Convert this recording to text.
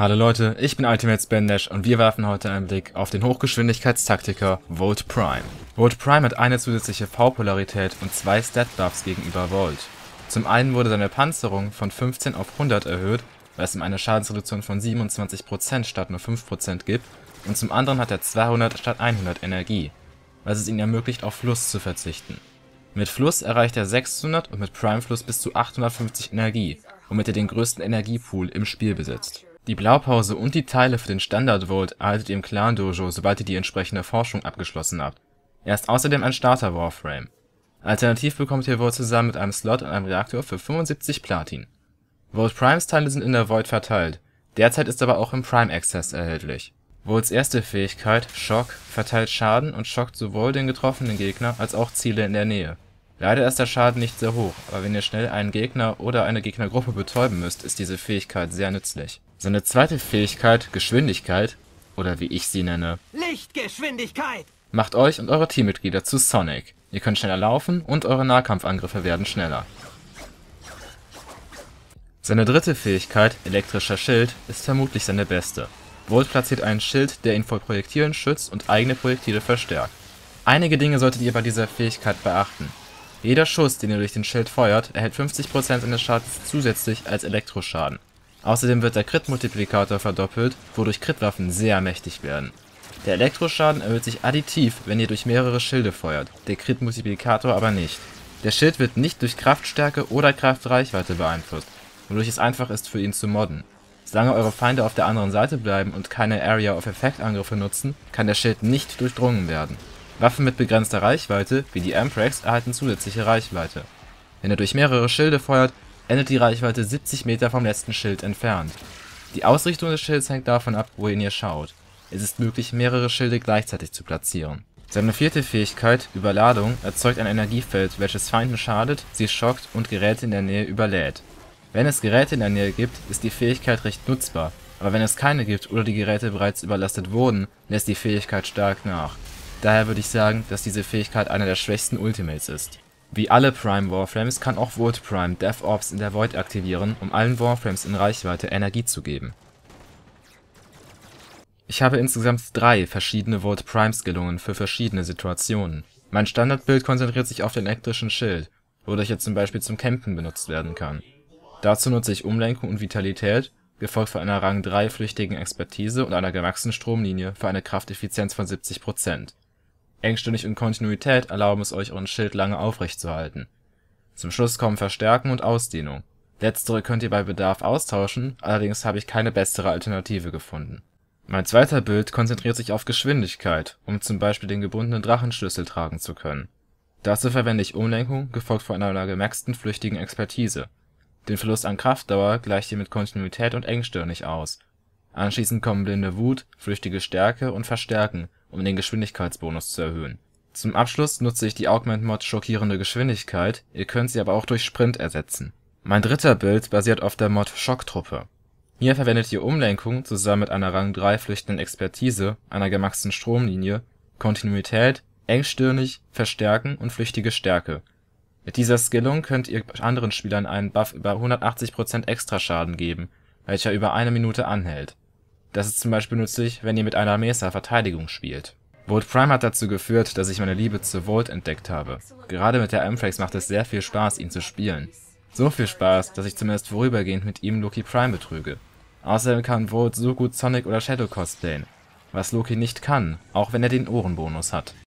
Hallo Leute, ich bin Ultimate Spendash und wir werfen heute einen Blick auf den Hochgeschwindigkeitstaktiker Volt Prime. Volt Prime hat eine zusätzliche V-Polarität und zwei Stat-Buffs gegenüber Volt. Zum einen wurde seine Panzerung von 15 auf 100 erhöht, was ihm eine Schadensreduktion von 27% statt nur 5% gibt, und zum anderen hat er 200 statt 100 Energie, was es ihm ermöglicht, auf Fluss zu verzichten. Mit Fluss erreicht er 600 und mit Prime Fluss bis zu 850 Energie, womit er den größten Energiepool im Spiel besitzt. Die Blaupause und die Teile für den Standard-Volt erhaltet ihr im Clan-Dojo, sobald ihr die entsprechende Forschung abgeschlossen habt. Er ist außerdem ein Starter-Warframe. Alternativ bekommt ihr Volt zusammen mit einem Slot und einem Reaktor für 75 Platin. Volt Primes Teile sind in der Void verteilt, derzeit ist aber auch im Prime Access erhältlich. Volts erste Fähigkeit, Schock, verteilt Schaden und schockt sowohl den getroffenen Gegner als auch Ziele in der Nähe. Leider ist der Schaden nicht sehr hoch, aber wenn ihr schnell einen Gegner oder eine Gegnergruppe betäuben müsst, ist diese Fähigkeit sehr nützlich. Seine zweite Fähigkeit, Geschwindigkeit, oder wie ich sie nenne, Lichtgeschwindigkeit, macht euch und eure Teammitglieder zu Sonic. Ihr könnt schneller laufen und eure Nahkampfangriffe werden schneller. Seine dritte Fähigkeit, elektrischer Schild, ist vermutlich seine beste. Volt platziert einen Schild, der ihn vor Projektilen schützt und eigene Projektile verstärkt. Einige Dinge solltet ihr bei dieser Fähigkeit beachten. Jeder Schuss, den ihr durch den Schild feuert, erhält 50% seines Schadens zusätzlich als Elektroschaden. Außerdem wird der Crit-Multiplikator verdoppelt, wodurch Crit-Waffen sehr mächtig werden. Der Elektroschaden erhöht sich additiv, wenn ihr durch mehrere Schilde feuert, der Crit-Multiplikator aber nicht. Der Schild wird nicht durch Kraftstärke oder Kraftreichweite beeinflusst, wodurch es einfach ist für ihn zu modden. Solange eure Feinde auf der anderen Seite bleiben und keine Area-of-Effect-Angriffe nutzen, kann der Schild nicht durchdrungen werden. Waffen mit begrenzter Reichweite, wie die Amprex, erhalten zusätzliche Reichweite. Wenn ihr durch mehrere Schilde feuert, endet die Reichweite 70 Meter vom letzten Schild entfernt. Die Ausrichtung des Schilds hängt davon ab, wohin ihr schaut. Es ist möglich, mehrere Schilde gleichzeitig zu platzieren. Seine vierte Fähigkeit, Überladung, erzeugt ein Energiefeld, welches Feinden schadet, sie schockt und Geräte in der Nähe überlädt. Wenn es Geräte in der Nähe gibt, ist die Fähigkeit recht nutzbar, aber wenn es keine gibt oder die Geräte bereits überlastet wurden, lässt die Fähigkeit stark nach. Daher würde ich sagen, dass diese Fähigkeit einer der schwächsten Ultimates ist. Wie alle Prime Warframes kann auch Volt Prime DevOps in der Void aktivieren, um allen Warframes in Reichweite Energie zu geben. Ich habe insgesamt 3 verschiedene Volt Prime Skillungen für verschiedene Situationen. Mein Standardbild konzentriert sich auf den elektrischen Schild, wodurch er zum Beispiel zum Campen benutzt werden kann. Dazu nutze ich Umlenkung und Vitalität, gefolgt von einer Rang 3 flüchtigen Expertise und einer gewachsenen Stromlinie für eine Krafteffizienz von 70%. Engstirnig und Kontinuität erlauben es euch, euren Schild lange aufrecht zu halten. Zum Schluss kommen Verstärken und Ausdehnung. Letztere könnt ihr bei Bedarf austauschen, allerdings habe ich keine bessere Alternative gefunden. Mein zweiter Bild konzentriert sich auf Geschwindigkeit, um zum Beispiel den gebundenen Drachenschlüssel tragen zu können. Dazu verwende ich Umlenkung, gefolgt von einer gemaxten flüchtigen Expertise. Den Verlust an Kraftdauer gleicht ihr mit Kontinuität und engstirnig aus. Anschließend kommen blinde Wut, flüchtige Stärke und Verstärken, um den Geschwindigkeitsbonus zu erhöhen. Zum Abschluss nutze ich die Augment-Mod Schockierende Geschwindigkeit, ihr könnt sie aber auch durch Sprint ersetzen. Mein dritter Bild basiert auf der Mod Schocktruppe. Hier verwendet ihr Umlenkung zusammen mit einer Rang 3 flüchtenden Expertise, einer gemaxten Stromlinie, Kontinuität, engstirnig, Verstärken und flüchtige Stärke. Mit dieser Skillung könnt ihr anderen Spielern einen Buff über 180% Extraschaden geben, welcher über eine Minute anhält. Das ist zum Beispiel nützlich, wenn ihr mit einer Mesa Verteidigung spielt. Volt Prime hat dazu geführt, dass ich meine Liebe zu Volt entdeckt habe. Gerade mit der Amprex macht es sehr viel Spaß, ihn zu spielen. So viel Spaß, dass ich zumindest vorübergehend mit ihm Loki Prime betrüge. Außerdem kann Volt so gut Sonic oder Shadow cosplayen, was Loki nicht kann, auch wenn er den Ohrenbonus hat.